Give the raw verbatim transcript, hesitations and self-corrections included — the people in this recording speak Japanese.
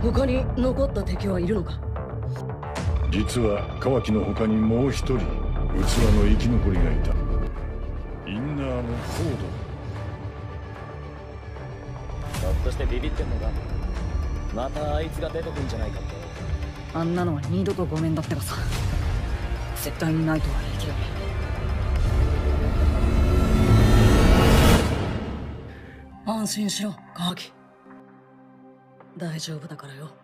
他に残った敵はいるのか？ 実はカワキの他にもう一人器の生き残りがいた。インナーのコーひょっとしてビビってんのか？またあいつが出てくんじゃないかって。 あんなのは二度とごめんだってばさ。絶対にないとは言い切れない。安心しろカワキ、大丈夫だからよ。